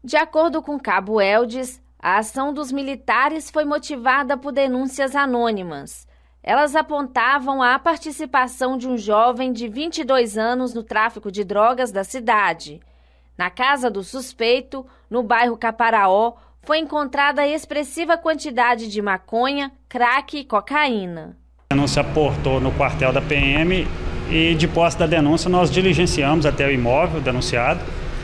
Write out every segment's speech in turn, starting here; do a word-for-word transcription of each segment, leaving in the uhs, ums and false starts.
De acordo com Cabo Eldes, a ação dos militares foi motivada por denúncias anônimas. Elas apontavam a participação de um jovem de vinte e dois anos no tráfico de drogas da cidade. Na casa do suspeito, no bairro Caparaó, foi encontrada expressiva quantidade de maconha, crack e cocaína. A denúncia aportou no quartel da P M e, de posse da denúncia, nós diligenciamos até o imóvel denunciado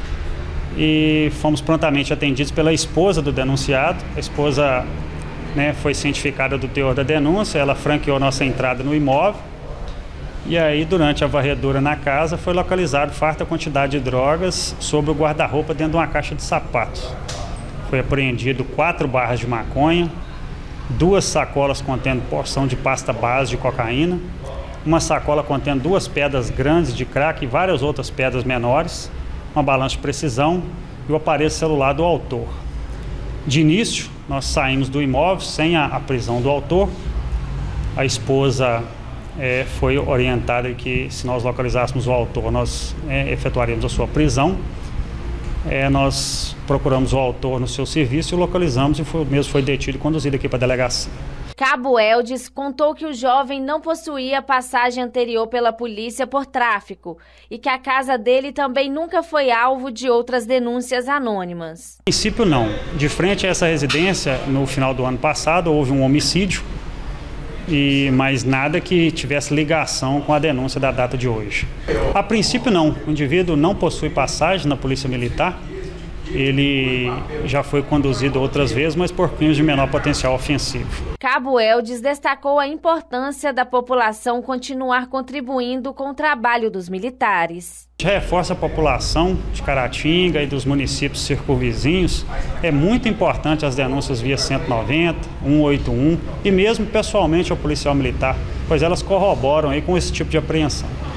e fomos prontamente atendidos pela esposa do denunciado. A esposa, né, foi cientificada do teor da denúncia, ela franqueou nossa entrada no imóvel e aí, durante a varredura na casa, foi localizado farta quantidade de drogas sobre o guarda-roupa dentro de uma caixa de sapatos. Foi apreendido quatro barras de maconha, duas sacolas contendo porção de pasta base de cocaína, uma sacola contendo duas pedras grandes de crack e várias outras pedras menores, uma balança de precisão e o aparelho celular do autor. De início, nós saímos do imóvel sem a, a prisão do autor. A esposa é, foi orientada que, se nós localizássemos o autor, nós é, efetuaríamos a sua prisão. É, nós procuramos o autor no seu serviço e o localizamos e foi, mesmo foi detido e conduzido aqui para a delegacia. Cabo Eldes contou que o jovem não possuía passagem anterior pela polícia por tráfico e que a casa dele também nunca foi alvo de outras denúncias anônimas. No princípio não. De frente a essa residência, no final do ano passado, houve um homicídio, e mas nada que tivesse ligação com a denúncia da data de hoje. A princípio não. O indivíduo não possui passagem na Polícia Militar. Ele já foi conduzido outras vezes, mas por crimes de menor potencial ofensivo. Cabo Eldes destacou a importância da população continuar contribuindo com o trabalho dos militares. Reforça a população de Caratinga e dos municípios circunvizinhos. É muito importante as denúncias via cento e noventa, cento e oitenta e um e mesmo pessoalmente ao policial militar, pois elas corroboram aí com esse tipo de apreensão.